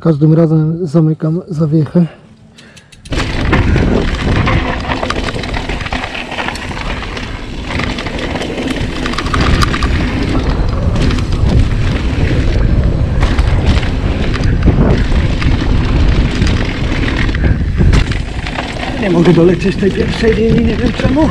każdym razem zamykam zawiechę. Nie mogę dolecieć tej pierwszej linii, nie wiem czemu.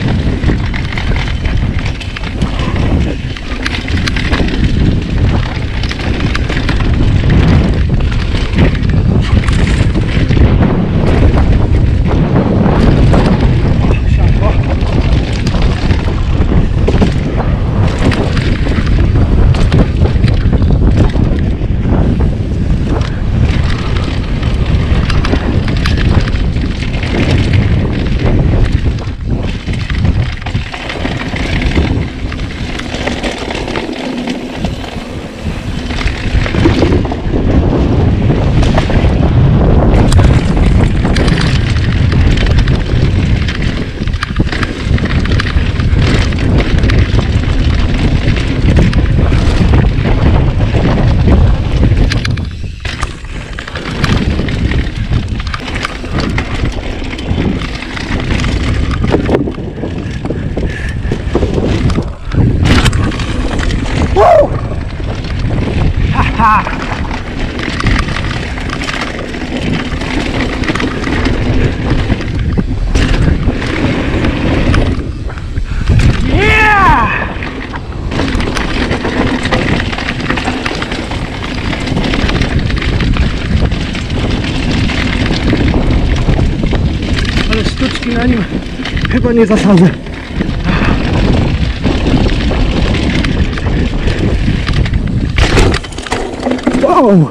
Ale sztuczki na nim chyba nie zasadzę. Wow!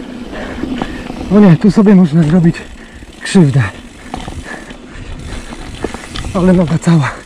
O nie, tu sobie można zrobić krzywdę. Ale noga cała.